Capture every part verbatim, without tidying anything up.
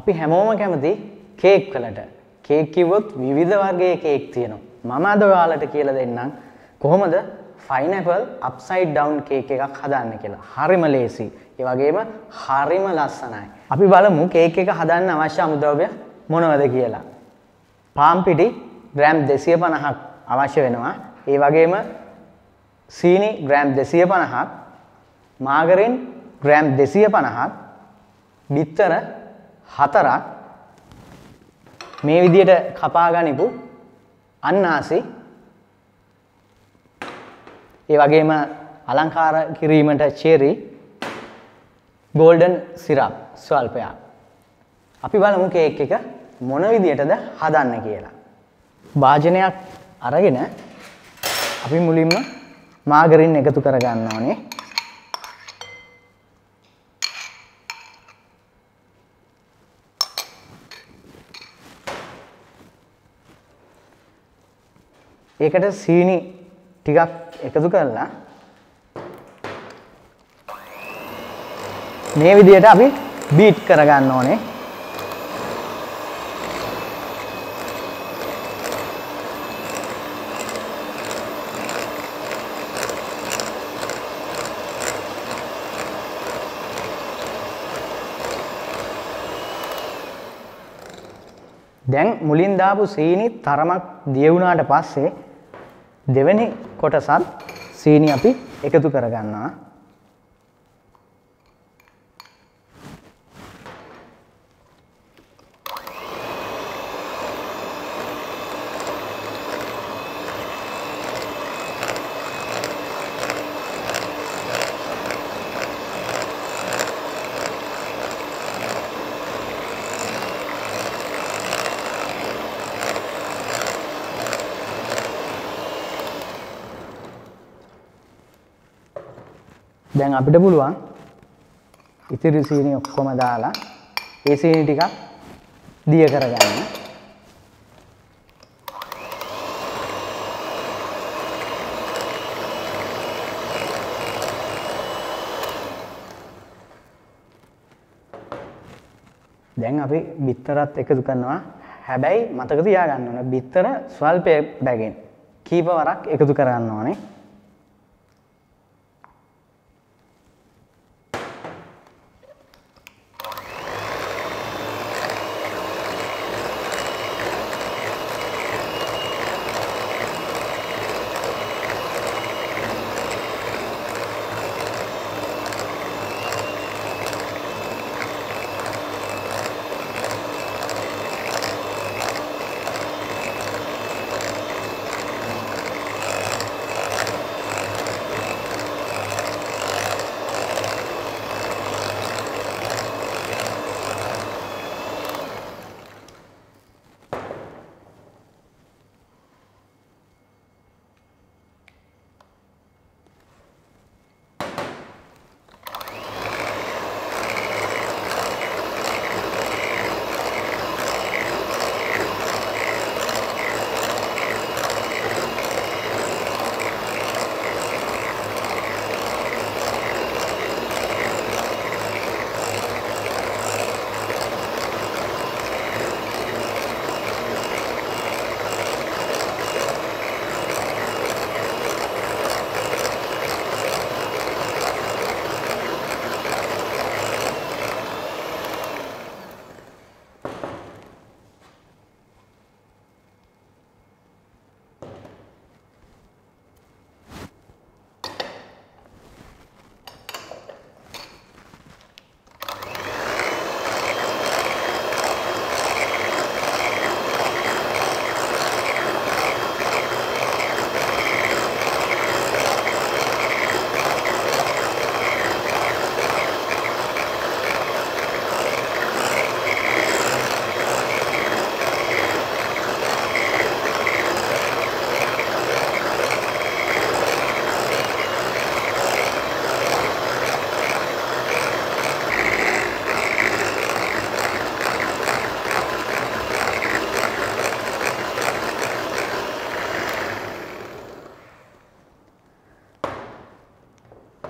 අපි හැමෝම කැමති කේක් වලට. කේක් කිව්වොත් විවිධ වර්ගයේ කේක් තියෙනවා. මම අද ඔයාලට කියලා දෙන්නම් කොහොමද pineapple upside down cake එකක් හදන්න කියලා. හරිම ලේසි. ඒ වගේම හරිම ලස්සනයි. අපි බලමු කේක් එක හදන්න අවශ්‍ය අමුද්‍රව්‍ය මොනවද කියලා. පාන් පිටි ග්‍රෑම් දෙසිය පනහක් අවශ්‍ය වෙනවා. ඒ වගේම සීනි ග්‍රෑම් දෙසිය පනහක්, මාගරින් ග්‍රෑම් දෙසිය පනහක්, බිත්තර හතරක්, මේ විදියට කපා ගනිපු අන්නාසි, ඒ වගේම අලංකාර කිරීමට චෙරි, ගෝල්ඩන් සිරප් ස්වල්පයක්. අපි බලමු කේක් එක මොන විදියටද හදන්න කියලා. භාජනයක් අරගෙන අපි මුලින්ම මාගරින් එකතු කර ගන්න ඕනේ. ඒකට සීනි ටිකක් එකතු කරලා මේ විදිහට අපි බීට් කරගන්න ඕනේ. දැන් මුලින් දාපු සීනි තරමක් දිය වුණාට පස්සේ දෙවෙනි කොටසත් සීනි අපි එකතු කරගන්නවා. දැන් අපිට පුළුවන් ඉතිරි සීනි ඔක්කොම දාලා ඒ සීනි ටිකක් දිය කරගන්න. දැන් අපි බිත්තරත් එකතු කරනවා. හැබැයි මතක තියාගන්න ඕනේ බිත්තර ස්වල්ප බැගින් කීප වරක් එකතු කරගන්න ඕනේ.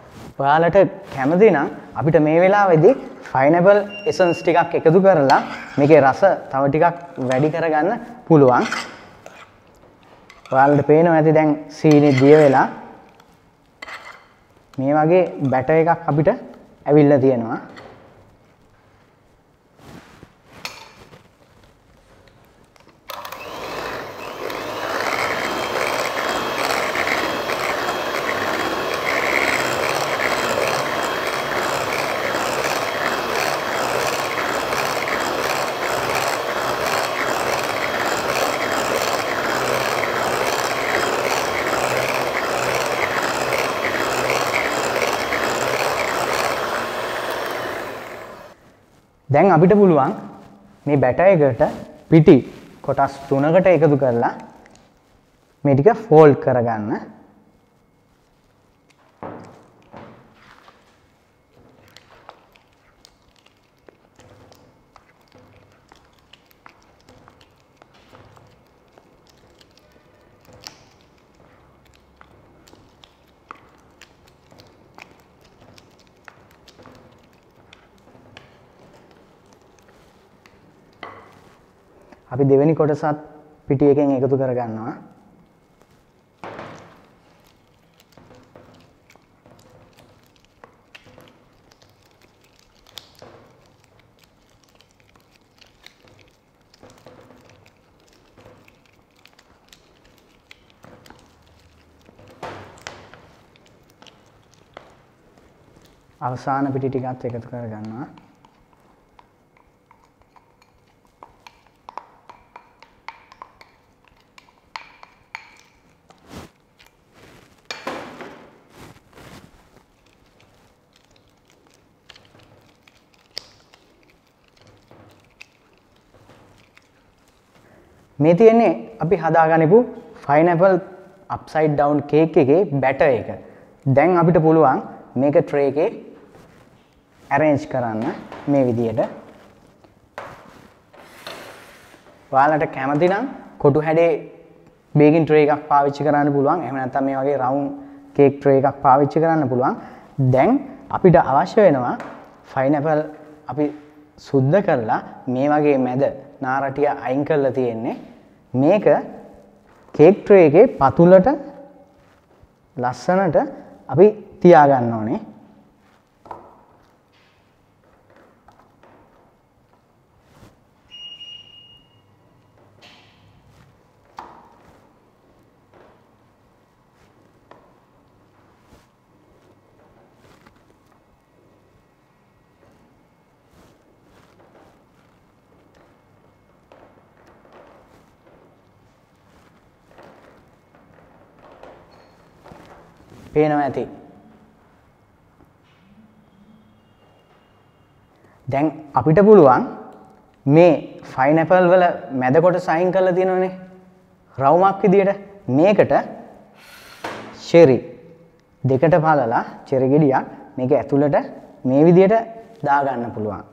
ඔයාලට කැමති නම් අපිට මේ වෙලාවේදී pineapple essence ටිකක් එකතු කරලා මේකේ රස තව ටිකක් වැඩි කරගන්න පුළුවන්. ඔයාලට පේනවා ඇති දැන් සීනි දිය වෙලා මේ වගේ බැටර් එකක් අපිට ඇවිල්ලා තියෙනවා. දැන් අපිට පුළුවන් මේ බැටර් එකට පිටි කොටස් තුනකට එකතු කරලා මේ ටික ෆෝල්ඩ් කරගන්න. අපි දෙවෙනි කොටසත් පිටි එකෙන් එකතු කර ගන්නවා. අවසාන පිටි ටිකත් එකතු කර ගන්නවා. මේ තියෙන්නේ අපි හදාගනිපු ෆයිනැපල් අප්සයිඩ් ඩවුන් කේක් එකේ බැටර් එක. දැන් අපිට පුළුවන් මේක ට්‍රේ එකේ arrange කරන්න මේ විදියට. ඔයාලට කැමති නම් කොටු හැඩේ බේකින් ට්‍රේ එකක් පාවිච්චි කරන්න පුළුවන්. එහෙම නැත්නම් මේ වගේ රවුන්ඩ් කේක් ට්‍රේ එකක් පාවිච්චි කරන්න පුළුවන්. දැන් අපිට අවශ්‍ය වෙනවා ෆයිනැපල් අපි සුද්ධ කරලා මේ වගේ මැද නාරටිය අයින් කරලා තියෙන්නේ. මේක කේක් ට්‍රේ එකේ පතුලට ලස්සනට අපි තියා ගන්න ඕනේ. පේනවා ඇති. දැන් අපිට පුළුවන් මේ ෆයිනැපල් වල මැද කොටස අයින් කරලා තියෙනවනේ රවුමක් විදියට මේකට චෙරි දෙකට පළලා චෙරි ගෙඩියක් මේක ඇතුළට මේ විදියට දා ගන්න පුළුවන්.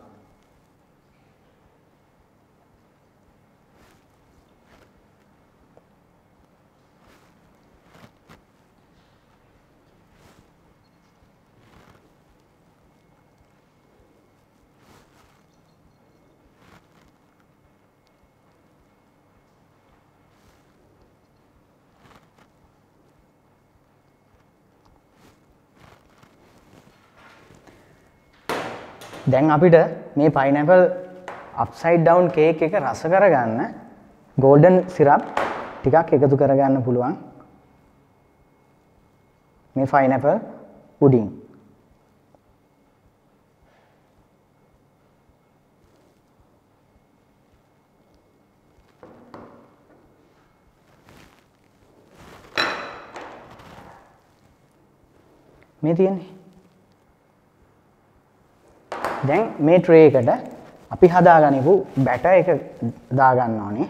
දැන් අපිට මේ පයිනැපල් අප්සයිඩ් ඩවුන් කේක් එක රස කරගන්න ගෝල්ඩන් සිරප් ටිකක් එකතු කරගන්න පුළුවන් මේ පයිනැපල් පුඩින්. මේ තියෙන්නේ දැන් මේ ට්‍රේ එකට අපි හදාගනිපු බැටර් එක දාගන්න ඕනේ.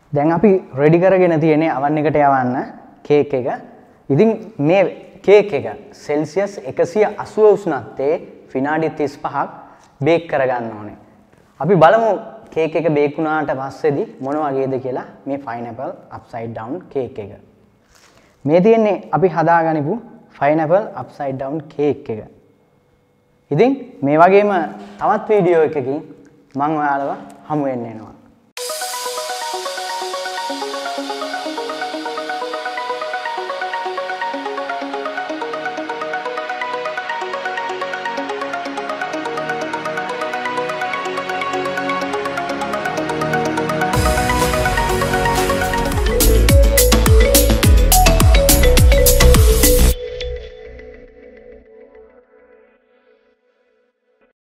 දැන් අපි රෙඩි කරගෙන තියෙන්නේ oven එකට යවන්න කේක් එක. ඉතින් මේ කේක් එක සෙල්සියස් එකසිය අසූ උෂ්ණත්වයේ විනාඩි තිස් පහක් බේක් කරගන්න ඕනේ. අපි බලමු කේක් එක බේක් වුණාට පස්සේදී මොන වගේද කියලා මේ pineapple upside down කේක් එක. මේ තියෙන්නේ අපි හදාගනිපු pineapple upside down කේක් එක. ඉතින් මේ වගේම තවත් වීඩියෝ එකකින් මම ඔයාලව හමු වෙන්න එනවා.